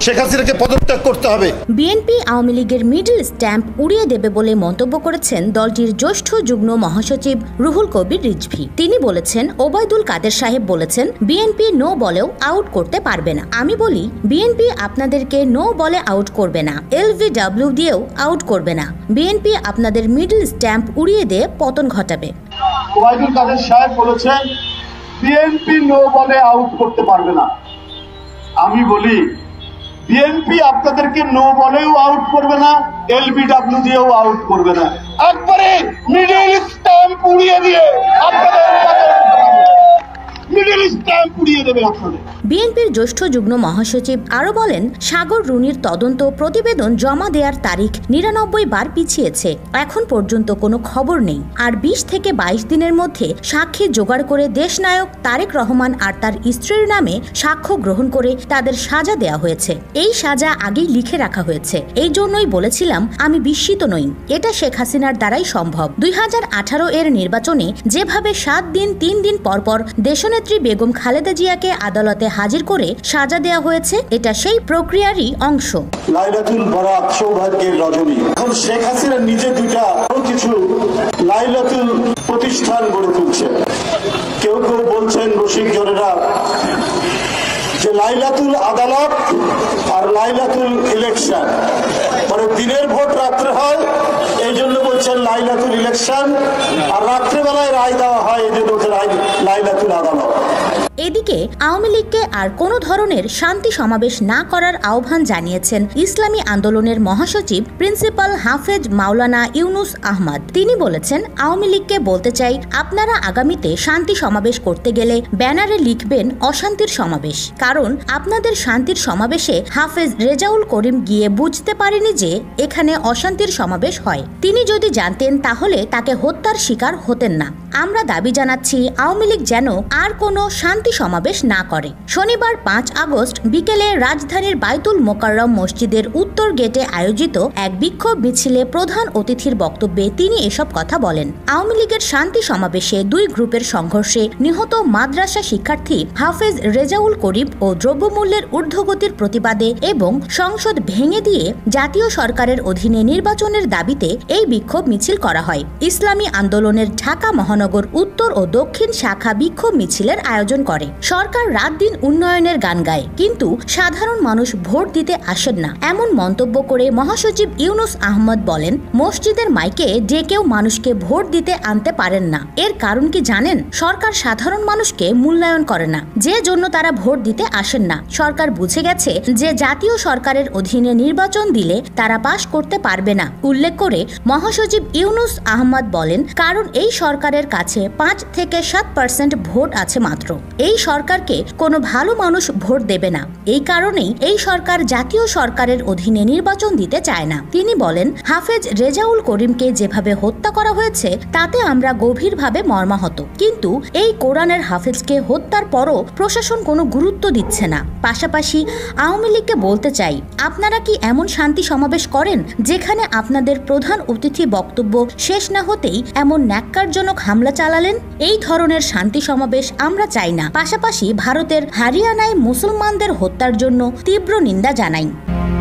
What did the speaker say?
শেখ হাসিনাকে পদত্যাগ করতে হবে। বিএনপি আওয়ামী লীগের মিডল স্ট্যাম্প উড়িয়ে দেবে বলে মন্তব্য করেছেন দলটির জ্যেষ্ঠ যুগ্ম মহাসচিব রুহুল কবির রিজভী। তিনি বলেছেন, ওবায়দুল কাদের সাহেব বলেছেন বিএনপি নো বলেও আউট করতে পারবে না। আমি বলি বিএনপি আপনাদেরকে নো বলে আউট করবে না, LVW দিয়েও আউট করবে না। বিএনপি আপনাদের মিডল স্ট্যাম্প উড়িয়ে দিয়ে পতন ঘটাবে। ওবায়দুল কাদের সাহেব বলেছেন বিএনপি নো বলে আউট করতে পারবে না। আমি বলি বিএনপি আপনাদেরকে নো বলেও আউট করবে না, LBW দিয়েও আউট করবে না। একবারে মিডল স্ট্যাম্প উড়িয়ে দিয়ে আপনাদের মিডল স্ট্যাম্প উড়িয়ে দেবে আপনাদের। বিএনপির জ্যেষ্ঠ যুগ্ম মহাসচিব আরো বলেন, সাগর রুনির তদন্ত প্রতিবেদন জমা দেওয়ার তারিখ 99 বার পিছিয়েছে, এখন পর্যন্ত কোনো খবর নেই। আর 20 থেকে 22 দিনের মধ্যে সাক্ষী জোগাড় করে দেশনায়ক তারেক রহমান আর তার স্ত্রীর নামে সাক্ষ্য গ্রহণ করে তাদের সাজা দেওয়া হয়েছে। এই সাজা আগেই লিখে রাখা হয়েছে। এই জন্যই বলেছিলাম আমি বিস্মিত নই, এটা শেখ হাসিনার দ্বারাই সম্ভব। 2018 এর নির্বাচনে যেভাবে 7 দিন 3 দিন পরপর দেশনেত্রী বেগম খালেদা জিয়াকে আদালতে হাজির করে সাজা দেওয়া হয়েছে, এটা সেই প্রক্রিয়ারই অংশ। লাইলাতুল বারাত সৌভাগ্যের রজনী। এখন শেখ হাসিনা নিজে দুইটা কিছু লাইলাতুল প্রতিষ্ঠান গড়ে তুলছে। কেউ কেউ বলছেন রসিক জনেরা যে লাইলাতুল আদালত আর লাইলাতুল ইলেকশন, মানে দিনের ভোট রাত্রে হয়, এই জন্য বলছেন লাইলাতুল ইলেকশন, আর রাত্রেবেলায় রায় দেওয়া হয়, এই জন্য লাইলাতুল আদালত। এদিকে আওয়ামী লীগকে আর কোনো ধরনের শান্তি সমাবেশ না করার আহ্বান জানিয়েছেন ইসলামী আন্দোলনের মহাসচিব প্রিন্সিপাল হাফেজ মাওলানা ইউনুস আহমদ। তিনি বলেছেন, আওয়ামী লীগকে বলতে চাই, আপনারা আগামীতে শান্তি সমাবেশ করতে গেলে ব্যানারে লিখবেন অশান্তির সমাবেশ, কারণ আপনাদের শান্তির সমাবেশে হাফেজ রেজাউল করিম গিয়ে বুঝতে পারেনি যে এখানে অশান্তির সমাবেশ হয়। তিনি যদি জানতেন তাহলে তাকে হত্যার শিকার হতেন না। আমরা দাবি জানাচ্ছি আওয়ামী লীগ যেন আর কোনো শান্তি সমাবেশ না করে। শনিবার 5 আগস্ট বিকেলে রাজধানীর বাইতুল মোকাররম মসজিদের উত্তর গেটে আয়োজিত এক বিক্ষোভ মিছিলে প্রধান অতিথির বক্তব্যে তিনি এসব কথা বলেন। আওয়ামী লীগের শান্তি সমাবেশে 2 গ্রুপের সংঘর্ষে নিহত মাদ্রাসা শিক্ষার্থী হাফেজ রেজাউল করিম ও দ্রব্যমূল্যের ঊর্ধ্বগতির প্রতিবাদে এবং সংসদ ভেঙে দিয়ে জাতীয় সরকারের অধীনে নির্বাচনের দাবিতে এই বিক্ষোভ মিছিল করা হয়। ইসলামী আন্দোলনের ঢাকা মহানগর উত্তর ও দক্ষিণ শাখা বিক্ষোভ মিছিলের আয়োজন করে। সরকার রাত দিন উন্নয়নের গান গায়, কিন্তু সাধারণ মানুষ ভোট দিতে আসেন না, এমন মন্তব্য করে মহাসচিব ইউনুস আহমদ বলেন, মসজিদের মাইকে ডেকেও মানুষকে ভোট দিতে আনতে পারেন না। এর কারণ কি জানেন? সরকার সাধারণ মানুষকে মূল্যায়ন করে না, যে জন্য তারা ভোট দিতে আসেন না। সরকার বুঝে গেছে যে জাতীয় সরকারের অধীনে নির্বাচন দিলে তারা পাশ করতে পারবে না। উল্লেখ করে মহাসচিব ইউনুস আহমদ বলেন, কারণ এই সরকারের কাছে 5 থেকে 7% ভোট আছে মাত্র। এই সরকারকে কোনো ভালো মানুষ ভোট দেবে না। এই কারণেই এই সরকার জাতীয় সরকারের অধীনে নির্বাচন দিতে চায় না। তিনি বলেন, হাফেজ রেজাউল করিমকে যেভাবে হত্যা করা হয়েছে তাতে আমরা গভীরভাবে মর্মাহত, কিন্তু এই কোরআনের হাফেজকে হত্যার পরও প্রশাসন কোনো গুরুত্ব দিচ্ছে না। পাশাপাশি আওয়ামী লীগকে বলতে চাই, আপনারা কি এমন শান্তি সমাবেশ করেন যেখানে আপনাদের প্রধান অতিথি বক্তব্য শেষ না হতেই এমন ন্যাক্কারজনক হামলা চালালেন? এই ধরনের শান্তি সমাবেশ আমরা চাই না। পাশাপাশি ভারতের হরিয়ানায় মুসলমানদের হত্যার জন্য তীব্র নিন্দা জানাই।